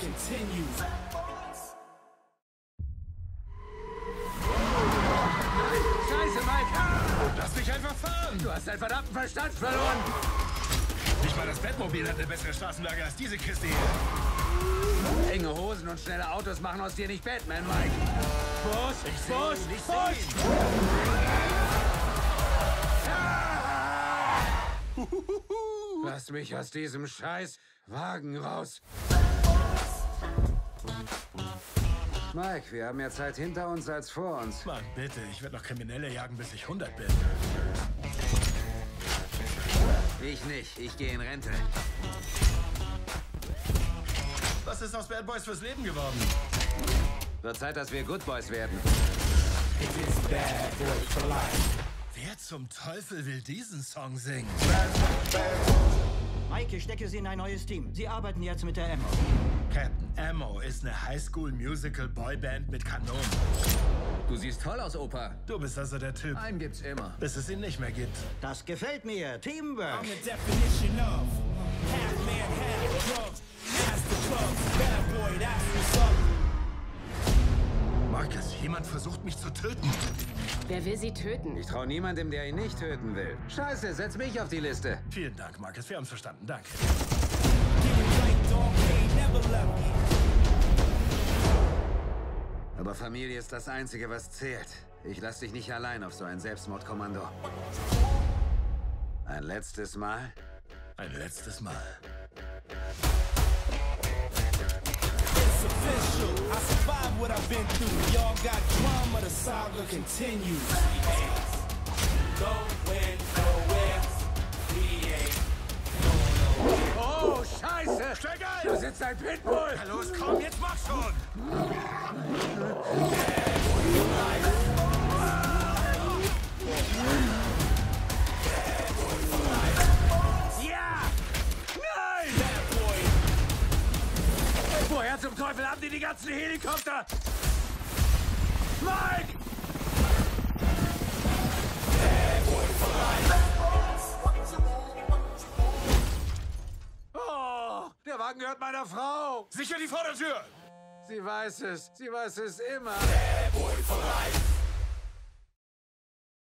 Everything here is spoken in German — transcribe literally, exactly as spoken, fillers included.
continues. Scheiße, Mike! Lass mich einfach fahren! Du hast deinen verdammten Verstand verloren! Nicht mal das Bettmobil hat eine bessere Straßenlage als diese Kiste hier. Enge Hosen und schnelle Autos machen aus dir nicht Batman, Mike. Bus, Ich seh Bus, ihn, ich Bus! seh ihn. Lass mich aus diesem Scheiß Wagen raus. Mike, wir haben mehr Zeit hinter uns als vor uns. Mann, bitte, ich werde noch Kriminelle jagen, bis ich hundert bin. Ich nicht, ich gehe in Rente. Was ist aus Bad Boys fürs Leben geworden? Wird Zeit, dass wir Good Boys werden. It is bad boy for life. Wer zum Teufel will diesen Song singen? Mike, ich stecke Sie in ein neues Team. Sie arbeiten jetzt mit der Ammo. Captain Ammo ist eine Highschool-Musical-Boyband mit Kanonen. Du siehst toll aus, Opa. Du bist also der Typ, Einen gibt's immer. bis es ihn nicht mehr gibt. Das gefällt mir. Teamwork. I'm the definition of half man, half drugs. Master clubs, bad boy, that's what's up. Marcus, jemand versucht mich zu töten. Wer will sie töten? Ich traue niemandem, der ihn nicht töten will. Scheiße, setz mich auf die Liste. Vielen Dank, Marcus, wir haben's verstanden. Danke. Getting blanked on, ain't never left me. Aber Familie ist das Einzige, was zählt. Ich lass dich nicht allein auf so ein Selbstmordkommando. Ein letztes Mal? Ein letztes Mal. It's official. I survived what I've been through. Y'all got drama, the saga continues. Going nowhere. We ain't. Oh, Scheiße! Steig ein! Da sitzt ein Pitbull! Na los, komm, jetzt mach schon! Ja! Nein! Bad boy. Woher zum Teufel haben die die ganzen Helikopter? Mike! Oh, der Wagen gehört meiner Frau. Sicher die Vordertür! Sie weiß es. Sie weiß es immer. Bad boy for life.